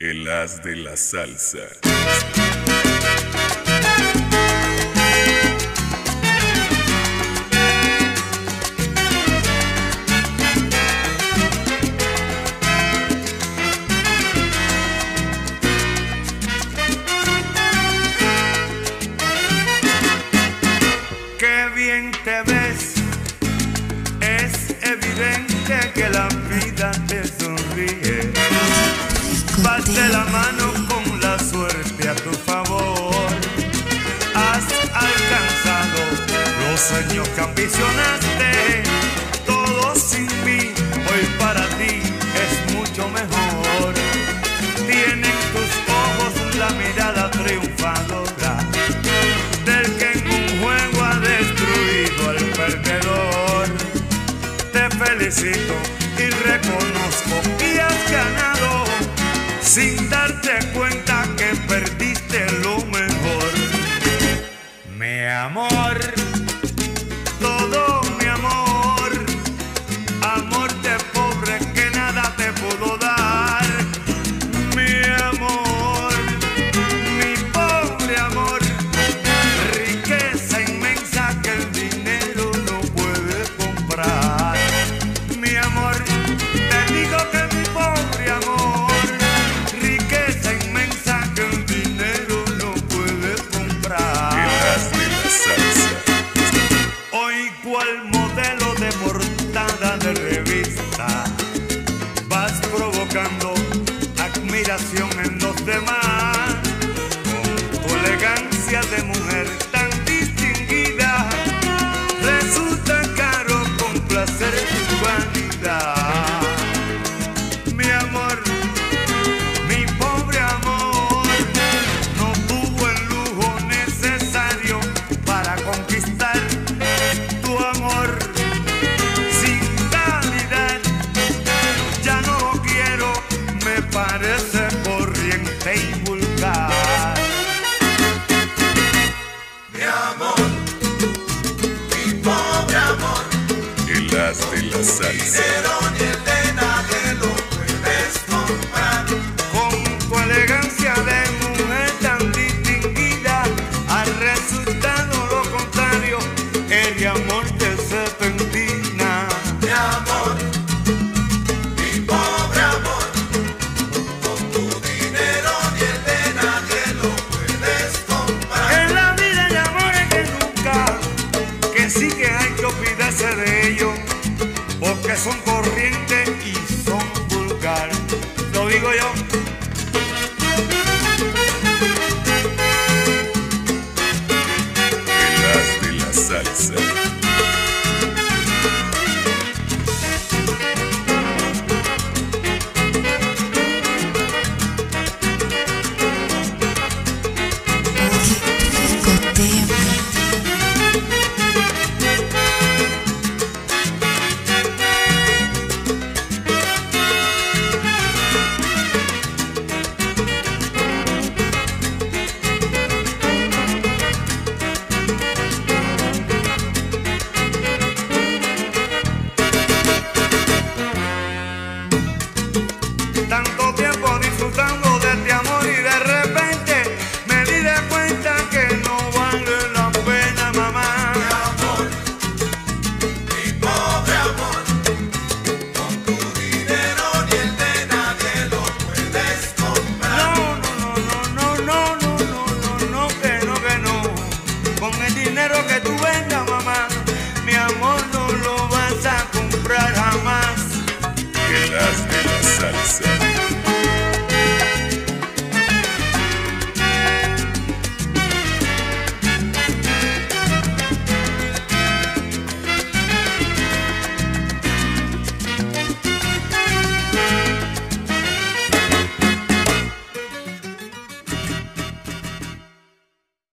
El as de la salsa. Qué bien te ves, es evidente que la vida te sonríe. Vas de la mano con la suerte a tu favor. Has alcanzado los sueños que ambicionaste. Todo sin mí, hoy para ti es mucho mejor. Tienen tus ojos la mirada triunfadora del que en un juego ha destruido al perdedor. Te felicito y reconozco que has ganado sin darte cuenta que perdiste lo mejor. Mi amor, todo mi amor, amor de pobre que nada te pudo dar. Mi amor, mi pobre amor, riqueza inmensa que el dinero no puede comprar. Mi amor, te digo que mi pobre amor, riqueza inmensa que el dinero no puede comprar. El as de la salsa. Hoy cual modelo de portada de revista vas provocando admiración en los demás. Con tu elegancia de mujer tan distinguida resulta caro complacer tu vanidad. Mi amor, mi pobre amor, no tuvo el lujo necesario para conquistar tu amor. Sin calidad ya no lo quiero, me parece corriente y vulgar. Mi amor, mi pobre amor, El as de la salsa. ni el de nadie lo puedes comprar. Con tu elegancia de mujer tan distinguida, al resultado lo contrario, el amor te serpentina. Mi amor, mi pobre amor, con tu dinero ni el de nadie lo puedes comprar. En la vida hay amores que nunca, que sí que hay que olvidarse de ellos, porque son corrientes y son vulgar. Lo digo yo.